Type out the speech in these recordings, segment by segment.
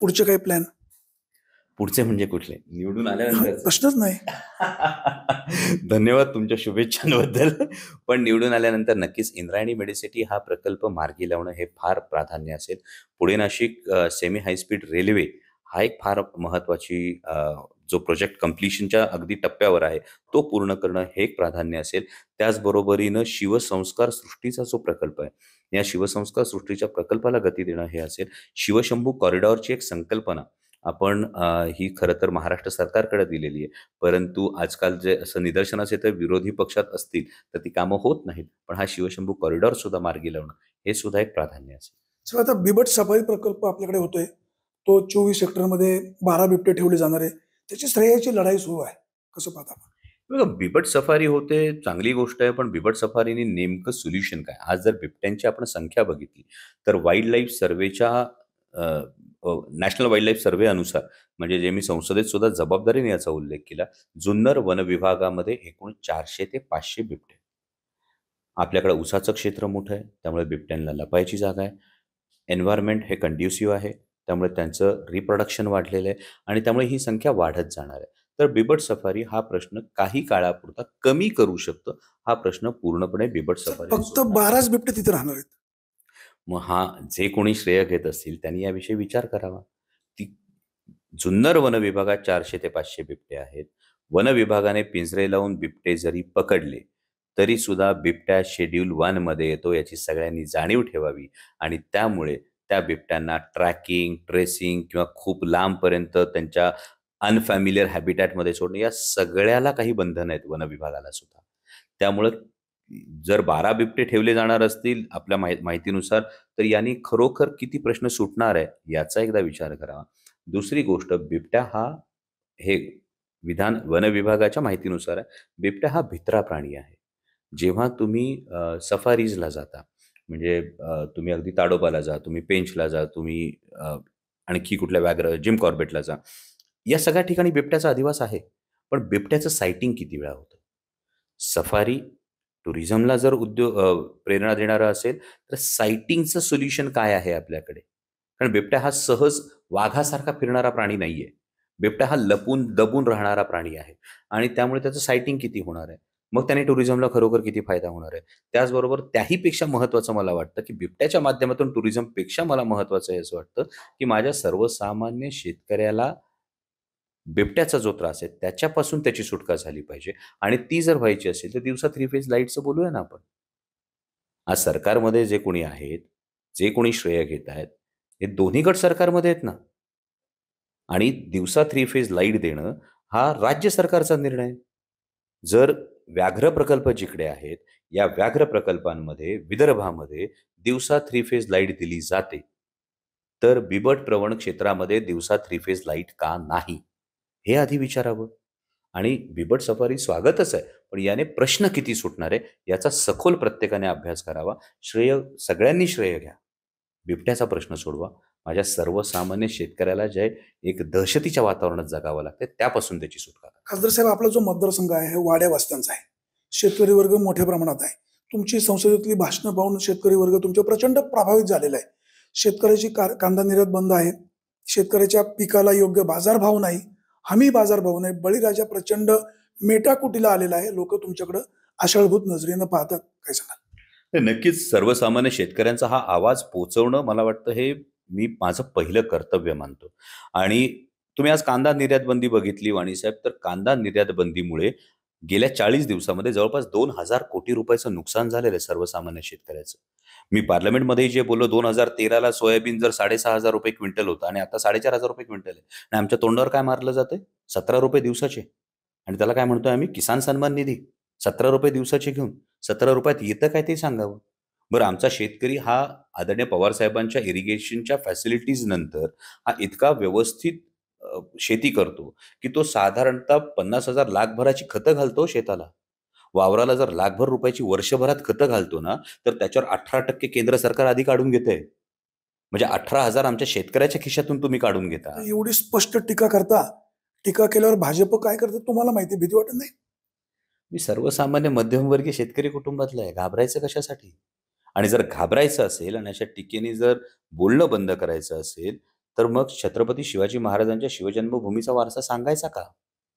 पुढचे काही प्लॅन? पुढचे म्हणजे कुठले? निवडून आल्यानंतर? प्रश्नच नाही. धन्यवाद तुमच्या शुभेच्छांबद्दल. पण निवडून आल्यानंतर नक्कीच इंद्रायणी मेडिसिटी हा प्रकल्प मार्गी लावणं हे फार प्राधान्य असेल. Pune Nashik semi high speed railway हा एक फार महत्त्वाची जो प्रोजेक्ट कंप्लीशनच्या अगदी टप्प्यावर आहे, तो पूर्ण करणं हे एक प्राधान्य असेल. त्याचबरोबरीनं शिवसंस्कार सृष्टीचा जो प्रकल्प आहे, या शिवसंस्कार सृष्टीच्या प्रकल्पाला गती देणं हे असेल. शिवशंभू कॉरिडॉरची एक संकल्पना आपण ही खरं तर महाराष्ट्र सरकारकडे दिलेली आहे. परंतु आजकाल जे असं निदर्शनास येतं विरोधी पक्षात असतील, तर ती कामं होत नाहीत. पण हा शिवशंभू कॉरिडॉर सुद्धा मार्गी लावणं हे सुद्धा एक प्राधान्य असेल. सर, आता बिबट सफारी प्रकल्प आपल्याकडे होतोय. तो 24 सेक्टरमध्ये 12 बिबटे ठेवले जाणार आहे. त्याची श्रेयाची लढाई सुरू आहे. कसं पाहता आपण? बघा, बिबट सफारी होते, चांगली गोष्ट आहे. पण बिबट सफारीने नेमकं सोल्युशन काय? आज जर बिबट्यांची आपण संख्या बघितली, तर वाईल्ड लाईफ सर्व्हेच्या नॅशनल वाईल्ड लाईफ सर्व्हे अनुसार, म्हणजे जे मी संसदेत सुद्धा जबाबदारीने याचा उल्लेख केला, जुन्नर वन विभागामध्ये एकूण 400 ते 500 बिबटे. आपल्याकडे उसाचं क्षेत्र मोठं आहे, त्यामुळे बिबट्यांना लपायची जागा आहे. एन्व्हायर्नमेंट हे कंड्युसिव्ह आहे, त्यामुळे त्यांचं रिप्रोडक्शन वाढलेलं आहे आणि त्यामुळे ही संख्या वाढत जाणार आहे. तर बिबट सफारी हा प्रश्न काही काळापुरता कमी करू शकतो. हा प्रश्न पूर्णपणे बिबट सर, सफारी फक्त 12च बिबटे तिथे राहणार आहेत. मग जे कोणी श्रेय घेत असतील त्यांनी याविषयी विचार करावा. ती जुन्नर वन विभागात 400 ते 500 बिबटे आहेत. वन विभागाने पिंजरे लावून बिबटे जरी पकडले, तरी सुद्धा बिबट्या शेड्यूल 1 मध्ये येतो याची सगळ्यांनी जाणीव ठेवावी आणि त्यामुळे त्या बिबट्यांना ट्रॅकिंग, ट्रेसिंग किंवा खूप लांबपर्यंत त्यांच्या अनफॅमिलियर हॅबिटॅटमध्ये सोडणं या सगळ्याला काही बंधन आहेत वन विभागाला सुद्धा. त्यामुळं जर 12 बिबटे ठेवले जाणार असतील आपल्या माहितीनुसार, तर यांनी खरोखर किती प्रश्न सुटणार आहे याचा एकदा विचार करावा. दुसरी गोष्ट, बिबट्या हा हे विधान वन विभागाच्या माहितीनुसार आहे. बिबट्या हा भित्रा प्राणी आहे. जेव्हा तुम्ही सफारीजला जाता, म्हणजे तुम्ही अगदी ताडोबाला जा, तुम्ही पेंचला जा, तुम्ही आणखी कुठल्या व्याघ्र जिम कॉर्बेटला जा. या सगळ्या ठिकाणी बिबट्याचा अधिवास आहे. पण बिबट्याचं सायटिंग किती वेळा होतं? सफारी टुरिझमला जर प्रेरणा देणारा असेल, तर सायटिंगचं सोल्युशन काय आहे आपल्याकडे? कारण बिबट्या हा सहज वाघासारखा फिरणारा प्राणी नाहीये. बिबट्या हा लपून दबून राहणारा प्राणी आहे आणि त्यामुळे त्याचं सायटिंग किती होणार आहे? मग त्याने टुरिझमला खरोखर किती फायदा होणार आहे? त्याचबरोबर त्याहीपेक्षा महत्त्वाचं मला वाटतं, की बिबट्याच्या माध्यमातून टुरिझमपेक्षा मला महत्त्वाचं आहे असं वाटतं, की माझ्या सर्वसामान्य शेतकऱ्याला बिबट्याचा जो त्रास आहे त्याच्यापासून त्याची सुटका झाली पाहिजे आणि ती जर व्हायची असेल तर दिवसा 3 फेज लाईटचं बोलूया ना आपण. आज सरकारमध्ये जे कोणी आहेत, जे कोणी श्रेय घेत आहेत, हे दोन्ही गट सरकारमध्ये आहेत ना. आणि दिवसा 3 फेज लाईट देणं हा राज्य सरकारचा निर्णय आहे. जर व्याघ्र प्रकल्प जिकडे आहेत, या व्याघ्र प्रकल्पांमध्ये विदर्भामध्ये दिवसा 3 फेज लाईट दिली जाते, तर बिबट प्रवण क्षेत्रामध्ये दिवसा 3 फेज लाईट का नाही? हे आधी विचारावं. आणि बिबट सफारी स्वागतच आहे, पण याने प्रश्न किती सुटणार आहे याचा सखोल प्रत्येकाने अभ्यास करावा. सगळ्यांनी श्रेय घ्या. बिबट्याचा प्रश्न सोडवा. माझ्या सर्वसामान्य शेतकऱ्याला जे एक दहशतीच्या वातावरणात जगावं लागतं त्यापासून त्याची सुटका करा. खासदार साहेब, आपला जो मतदारसंघ आहे हे वाड्या वस्त्यांचा आहे. शेतकरी वर्ग मोठ्या प्रमाणात आहे. तुमची संसदेतली भाषणं पाहून शेतकरी वर्ग तुमच्या प्रचंड प्रभावित झालेला आहे. शेतकऱ्याची कांदा निर्यात बंद आहे. शेतकऱ्याच्या पिकाला योग्य बाजारभाव नाही, हमी बाजारभाव नाही. बळीराजा प्रचंड मेटाकुटीला आलेला आहे. लोक तुमच्याकडे आशाळभूत नजरेनं पाहतात. काय सांगाल? नक्कीच सर्वसामान्य शेतकऱ्यांचा हा आवाज पोहोचवणं मला वाटतं हे मी माझं पहिलं कर्तव्य मानतो. आणि तुम्ही आज कांदा निर्यात बंदी बघितली वाणीसाहेब, तर कांदा निर्यात बंदीमुळे गेल्या 40 दिवसामध्ये जवळपास 2,000 कोटी रुपयाचं नुकसान झालेलं आहे सर्वसामान्य शेतकऱ्याचं. मी पार्लमेंटमध्ये जे बोललो, 2013ला सोयाबीन जर ₹6,500 क्विंटल होतं आणि आता ₹4,500 क्विंटल आहे. आणि आमच्या तोंडावर काय मारलं जातंय? ₹17 दिवसाचे. आणि त्याला काय म्हणतोय आम्ही? किसान सन्मान निधी. ₹17 दिवसाचे घेऊन ₹17 येतं काय ते सांगावं. बरं, आमचा शेतकरी हा आदरणीय पवारसाहेबांच्या इरिगेशनच्या फॅसिलिटीज नंतर हा इतका व्यवस्थित शेती करतो, की तो साधारणतः 50,000 लाखभराची खतं घालतो शेताला. वावराला जर लाखभर रुपयाची वर्षभरात खतं घालतो ना, तर त्याच्यावर 18% केंद्र सरकार आधी काढून घेतंय. म्हणजे 18,000 आमच्या शेतकऱ्याच्या खिशातून तुम्ही काढून घेता. एवढी स्पष्ट टीका करता. टीका केल्यावर भाजप काय करते तुम्हाला माहिती? भीती वाटत नाही? मी सर्वसामान्य मध्यमवर्गीय शेतकरी कुटुंबातला आहे. घाबरायचं कशासाठी? आणि जर घाबरायचं असेल आणि अशा टीकेने जर बोलणं बंद करायचं असेल, तर मग छत्रपती शिवाजी महाराजांच्या शिवजन्मभूमीचा वारसा सांगायचा का?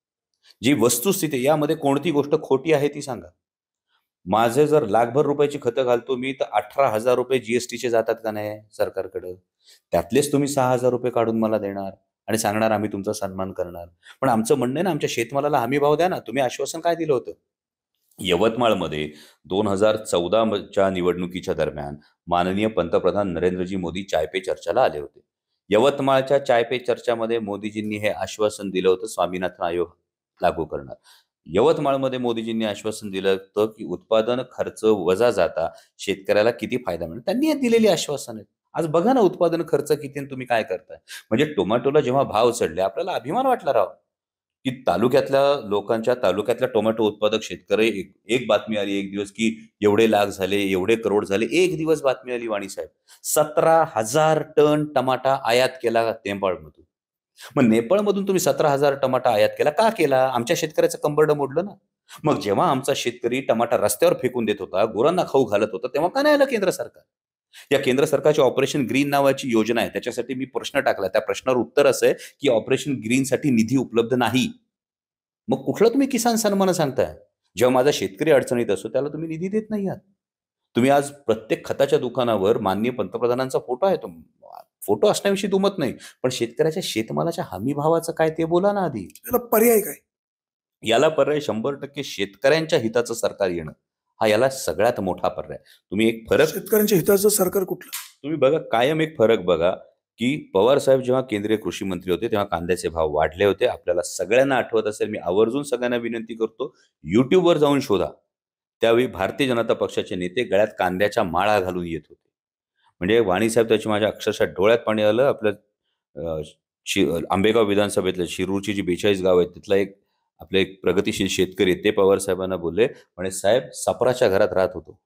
जी वस्तुस्थिती आहे, यामध्ये कोणती गोष्ट खोटी आहे ती सांगा. माझे जर लाखभर रुपयाची खतं घालतो मी, तर 18,000 रुपये जीएसटीचे जातात का नाही सरकारकडं? त्यातलेच तुम्ही 6,000 रुपये काढून मला देणार आणि सांगणार आम्ही तुमचा सन्मान करणार. पण आमचं म्हणणं आहे ना, आमच्या शेतमालाला हमी भाव द्या ना. तुम्ही आश्वासन काय दिलं होतं? यवतमाळमध्ये 2014 च्या निवडणुकीच्या दरम्यान माननीय पंतप्रधान नरेंद्रजी मोदी चाय पे चर्चाला आले होते. यवतमाळच्या चाय पे चर्चामध्ये मोदीजींनी हे आश्वासन दिलं होतं, स्वामीनाथन आयोग लागू करणार. यवतमाळमध्ये मोदीजींनी आश्वासन दिलं होतं, की उत्पादन खर्च वजा जाता शेतकऱ्याला किती फायदा मिळेल. त्यांनी हे दिलेली आश्वासन आहेत. आज बघा ना उत्पादन खर्च किती आणि तुम्ही काय करताय. म्हणजे टोमॅटोला जेव्हा भाव चढले, आपल्याला अभिमान वाटला राव, की तालुक्यातल्या लोकांच्या, तालुक्यातल्या टोमॅटो उत्पादक शेतकरी, एक एक बातमी आली एक दिवस, की एवढे लाख झाले, एवढे करोड झाले. एक दिवस बातमी आली वाणी साहेब, 17,000 टन टमाटा आयात केला नेपाळमधून. मग नेपाळमधून तुम्ही 17,000 टमाटा आयात केला का केला? आमच्या शेतकऱ्याचं कंबरडं मोडलं ना. मग जेव्हा आमचा शेतकरी टमाटा रस्त्यावर फेकून देत होता, गुरांना खाऊ घालत होता, तेव्हा का नाही आलं केंद्र सरकार? या केंद्र सरकारची ऑपरेशन ग्रीन नावाची योजना आहे. त्याच्यासाठी मी प्रश्न टाकला. त्या प्रश्नावर उत्तर असं आहे, की ऑपरेशन ग्रीनसाठी निधी उपलब्ध नाही. मग कुठला तुम्ही किसान सन्मान सांगताय? जेव्हा माझा शेतकरी अडचणीत असतो, त्याला तुम्ही निधी देत नाही आहात. तुम्ही आज प्रत्येक खताच्या दुकानावर माननीय पंतप्रधानांचा फोटो आहे. तो फोटो असण्याविषयी दुमत नाही. पण शेतकऱ्याच्या शेतमालाच्या हमी भावाचं काय ते बोला ना आधी. त्याला पर्याय काय? याला पर्याय 100% शेतकऱ्यांच्या हिताचं सरकार येणं. हा याला सगळ्यात मोठा पर्याय. तुम्ही एक फरक शेतकऱ्यांच्या हिताचं सरकार कुठलं? तुम्ही बघा, कायम एक फरक बघा, की पवार साहेब जेव्हा केंद्रीय कृषी मंत्री होते, तेव्हा कांद्याचे भाव वाढले होते. आपल्याला सगळ्यांना आठवत असेल, मी आवर्जून सगळ्यांना विनंती करतो, YouTubeवर जाऊन शोधा. त्यावेळी भारतीय जनता पक्षाचे नेते गळ्यात कांद्याच्या माळा घालून येत होते. म्हणजे वाणी साहेब, त्याची माझ्या अक्षरशः डोळ्यात पाणी आलं. आपलं अ, आंबेगाव विधानसभेतलं शिरूरची जी 42 गाव आहेत, तिथला एक आपले एक प्रगतिशील शेतकरी आहेत, ते पवार साहेबांना बोलले, म्हणे साहेब सपराच्या घरात राहत होतो.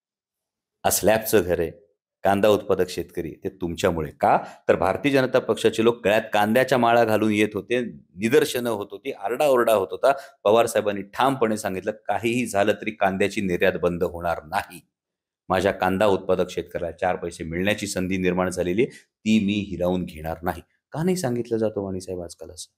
हा स्लॅबचं घर आहे. कांदा उत्पादक शेतकरी ते तुमच्यामुळे. का? तर भारतीय जनता पक्षाचे लोक गळ्यात कांद्याच्या माळा घालून येत होते. निदर्शनं होत होती, आरडाओरडा होत होता. पवार साहेबांनी ठामपणे सांगितलं, काहीही झालं तरी कांद्याची निर्यात बंद होणार नाही. माझ्या कांदा उत्पादक शेतकऱ्याला 4 पैसे मिळण्याची संधी निर्माण झालेली आहे, ती मी हिरावून घेणार नाही. का नाही सांगितलं जातं वाणीसाहेब आजकाल असं?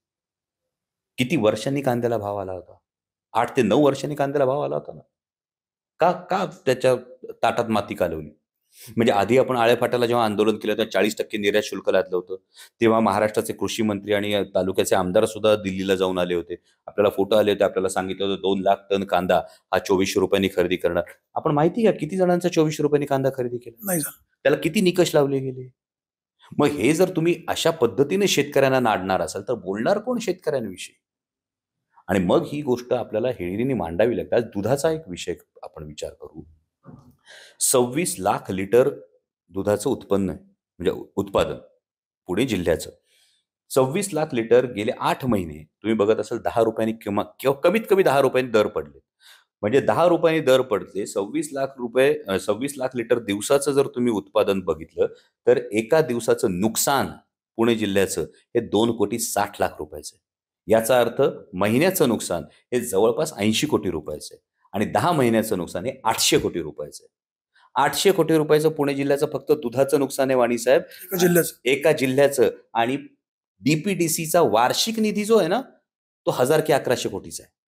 किती वर्षांनी कांद्याला भाव आला होता? 8 ते 9 वर्षांनी कांद्याला भाव आला होता ना. का का त्याच्या ताटात माती कालवली? म्हणजे आधी आपण आळेफाट्याला जेव्हा आंदोलन केलं, तेव्हा 40% निर्यात शुल्क लादलं होतं. तेव्हा महाराष्ट्राचे कृषी मंत्री आणि तालुक्याचे आमदार सुद्धा दिल्लीला जाऊन आले होते. आपल्याला फोटो आले होते. आपल्याला सांगितलं होतं 2 लाख टन कांदा हा 2400 रुपयांनी खरेदी करणार. आपण माहिती आहे का किती जणांचा 2400 रुपयांनी कांदा खरेदी केला? नाही झालं. त्याला किती निकष लावले गेले? मग हे जर तुम्ही अशा पद्धतीने शेतकऱ्यांना नाडणार असाल, तर बोलणार कोण शेतकऱ्यांविषयी? आणि मग ही गोष्ट आपल्याला हिरिरीने मांडावी लागते. आज दुधाचा एक विषय आपण विचार करू. 26 लाख लिटर दुधाचं उत्पन्न आहे, म्हणजे उत्पादन पुणे जिल्ह्याचं. 26 लाख लिटर गेले 8 महिने तुम्ही बघत असाल 10 रुपयांनी किंवा कमीत कमी 10 रुपयांनी दर पडले. म्हणजे 10 रुपयांनी दर पडले, 26 लाख लिटर दिवसाचं जर तुम्ही उत्पादन बघितलं, तर एका दिवसाचं नुकसान पुणे जिल्ह्याचं हे 2,60,00,000 रुपयाचं आहे. याचा अर्थ महिन्याचं नुकसान हे जवळपास 80 कोटी रुपयाचं आहे आणि 10 महिन्याचं नुकसान हे 800 कोटी रुपयाचं आहे. 800 कोटी रुपयाचं पुणे जिल्ह्याचं फक्त दुधाचं नुकसान आहे वाणी साहेब. एका जिल्ह्याचं. एका जिल्ह्याचं. आणि डीपीडीसीचा वार्षिक निधी जो आहे ना, तो 1000 की 1100 कोटीचा आहे.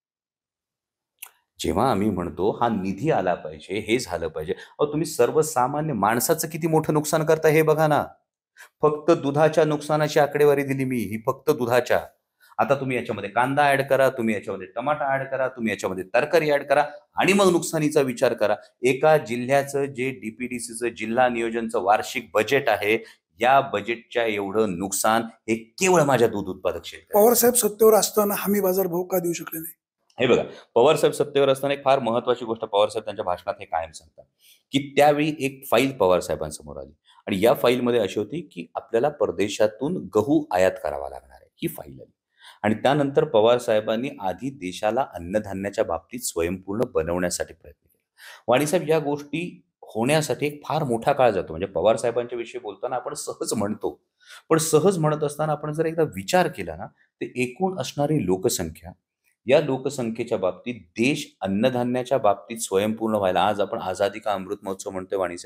जेव्हा आम्ही म्हणतो हा निधी आला पाहिजे, हे झालं पाहिजे. अहो तुम्ही सर्वसामान्य माणसाचं किती मोठं नुकसान करता हे बघा ना. फक्त दुधाच्या नुकसानाची आकडेवारी दिली मी, ही फक्त दुधाच्या. आता तुम्ही याच्यामध्ये कांदा ऍड करा, तुम्ही याच्यामध्ये टमाटा ऍड करा, तुम्ही याच्यामध्ये तरकारी ऍड करा आणि मग नुकसानीचा विचार करा. एका जिल्ह्याचं जे डीपीडीसीचं जिल्हा नियोजनचं वार्षिक बजेट आहे, या बजेटच्या एवढं नुकसान हे केवळ माझ्या दूध उत्पादक शेतकरी. पवार साहेब सत्तेवर असताना हमी बाजार भाव का देऊ शकले नाही? हे बघा, पवार साहेब सत्तेवर असताना एक फार महत्वाची गोष्ट पवार साहेब त्यांच्या भाषणात हे कायम सांगतात, की त्यावेळी एक फाईल पवार साहेबांसमोर आली आणि या फाईलमध्ये अशी होती, की आपल्याला परदेशातून गहू आयात करावा लागणार आहे, ही फाईल आली. आणि त्यानंतर पवार साहेबांनी आधी देशाला अन्नधान्याच्या बाबतीत स्वयंपूर्ण बनवण्यासाठी प्रयत्न केला. वाणीसाहेब, या गोष्टी होण्यासाठी एक फार मोठा काळ जातो. म्हणजे पवार साहेबांच्या विषयी बोलताना आपण सहज म्हणतो, पण सहज म्हणत असताना आपण जर एकदा विचार केला ना, ते एकूण असणारी लोकसंख्या, या लोकसंख्येच्या बाबतीत देश अन्नधान्याच्या बाबतीत स्वयंपूर्ण व्हायला, आज आपण आझादी का अमृत महोत्सव म्हणतोय वाणीसाहेब,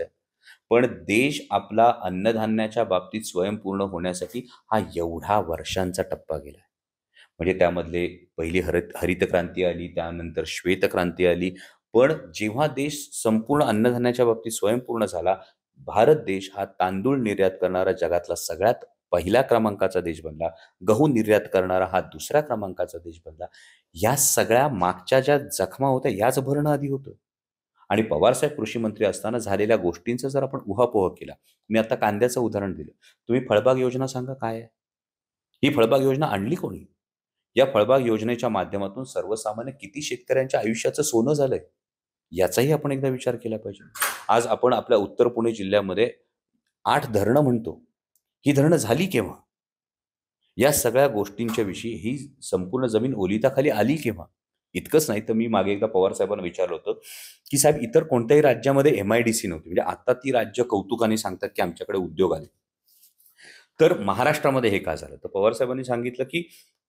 पण देश आपला अन्नधान्याच्या बाबतीत स्वयंपूर्ण होण्यासाठी हा एवढा वर्षांचा टप्पा गेला. म्हणजे त्यामधले पहिली हरित क्रांती आली, त्यानंतर श्वेतक्रांती आली. पण जेव्हा देश संपूर्ण अन्नधान्याच्या बाबतीत स्वयंपूर्ण झाला, भारत देश हा तांदूळ निर्यात करणारा जगातला सगळ्यात पहिल्या क्रमांकाचा देश बनला. गहू निर्यात करणारा हा दुसऱ्या क्रमांकाचा देश बनला. या सगळ्या मागच्या ज्या जखमा होत्या याच भरणं आधी होतं. आणि पवारसाहेब कृषी मंत्री असताना झालेल्या गोष्टींचा जर आपण उहापोह केला, मी आता कांद्याचं उदाहरण दिलं. तुम्ही फळबाग योजना सांगा काय आहे? ही फळबाग योजना आणली कोणी? या फळबाग योजनेच्या माध्यमातून सर्वसामान्य किती शेतकऱ्यांच्या आयुष्याचं सोनं झालंय, याचाही आपण एकदा विचार केला पाहिजे. आज आपण आपल्या उत्तर पुणे जिल्ह्यामध्ये 8 धरणं म्हणतो. ही धरणं झाली केव्हा? या सगळ्या गोष्टींच्या विषयी ही संपूर्ण जमीन ओलिताखाली आली केव्हा? इतकंच नाही तर मी मागे एकदा पवार साहेबांना विचारलं होतं, की साहेब इतर कोणत्याही राज्यामध्ये MIDC नव्हती. म्हणजे आता ती राज्य कौतुकाने सांगतात, की आमच्याकडे उद्योग आले. तर महाराष्ट्रामध्ये हे का झालं? तर पवार साहेबांनी सांगितलं, की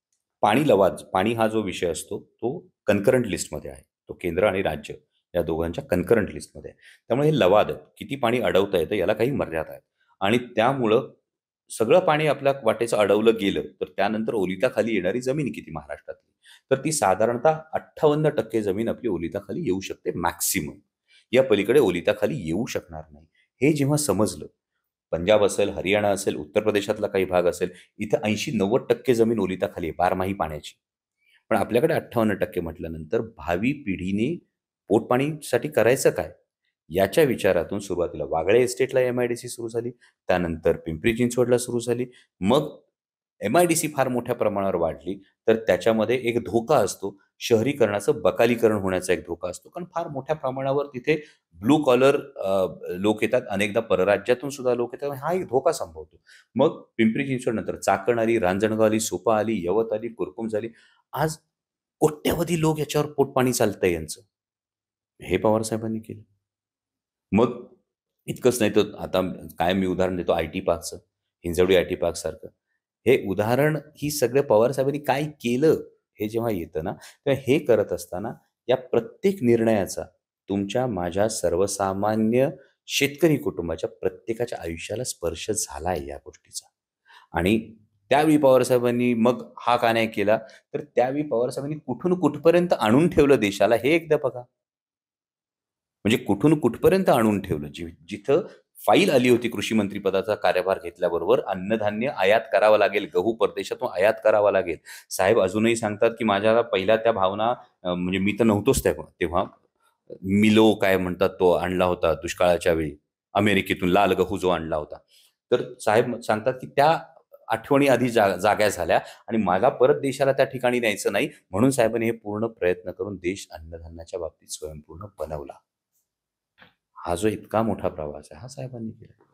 पाणी हा जो विषय असतो तो कन्करंट लिस्टमध्ये आहे. तो केंद्र आणि राज्य या दोघांच्या कन्करंट लिस्टमध्ये आहे. त्यामुळे हे लवाद आहेत. किती पाणी अडवता येतं याला काही मर्यादा आहेत. आणि त्यामुळं सगळं पाणी आपल्या वाटेचं अडवलं गेलं, तर त्यानंतर ओलिताखाली येणारी जमीन किती महाराष्ट्रातली? तर ती साधारणतः 58% जमीन आपली ओलिताखाली येऊ शकते मॅक्सिमम. या पलीकडे ओलिताखाली येऊ शकणार नाही. हे जेव्हा समजलं, पंजाब असेल, हरियाणा असेल, उत्तर प्रदेशातला काही भाग असेल, इथं 80-90% जमीन ओलिताखाली आहे बारमाही पाण्याची. पण आपल्याकडे 58% म्हटल्यानंतर भावी पिढीने पोटपाणीसाठी करायचं काय? याच्या विचारातून सुरुवातीला वागळे एस्टेटला MIDC सुरू झाली. त्यानंतर पिंपरी चिंचवडला सुरू झाली. मग MIDC फार मोठ्या प्रमाणावर वाढली, तर त्याच्यामध्ये एक धोका असतो. शहरीकरणाचं बकालीकरण होण्याचा एक धोका असतो. कारण फार मोठ्या प्रमाणावर तिथे ब्लू कॉलर लोक येतात. अनेकदा परराज्यातून सुद्धा लोक येतात. हा एक धोका संभवतो. मग पिंपरी चिंचवडनंतर चाकण आली, रांजणगाव आली, सुपा आली, यवत आली, कुरकुम झाली. आज कोट्यवधी लोक याच्यावर पोटपाणी चालतंय यांचं. हे पवारसाहेबांनी केलं. मग इतकंच नाही तर आता कायम मी उदाहरण देतो IT पार्कचं, हिंजवडी IT पार्कसारखं. हे उदाहरण ही सगळं पवारसाहेबांनी काय केलं हे जेव्हा येतं ना, तेव्हा हे करत असताना या प्रत्येक निर्णयाचा तुमच्या माझ्या सर्वसामान्य शेतकरी कुटुंबाच्या प्रत्येकाच्या आयुष्याला स्पर्श झाला या गोष्टीचा. आणि त्यावेळी पवारसाहेबांनी मग हा का नाही केला, तर त्यावेळी पवारसाहेबांनी कुठून कुठपर्यंत आणून ठेवलं देशाला हे एकदा बघा. म्हणजे कुठून कुठपर्यंत आणून ठेवलं. जिथं फाईल आली होती कृषी मंत्रिपदाचा कार्यभार घेतल्याबरोबर अन्नधान्य आयात करावं लागेल, गहू परदेशातून आयात करावा लागेल. साहेब अजूनही सांगतात, की माझ्या पहिल्या त्या भावना म्हणजे मी तर नव्हतोच तेव्हा. तेव्हा मिलो काय म्हणतात तो आणला होता दुष्काळाच्या वेळी. अमेरिकेतून लाल गहू जो आणला होता. तर साहेब सांगतात, की त्या आठवणी आधी जाग्या झाल्या आणि मला परत देशाला त्या ठिकाणी न्यायचं नाही. म्हणून साहेबांनी हे पूर्ण प्रयत्न करून देश अन्नधान्याच्या बाबतीत स्वयंपूर्ण बनवला. हा जो इतका मोठा प्रवास आहे, हा साहेबांनी केला.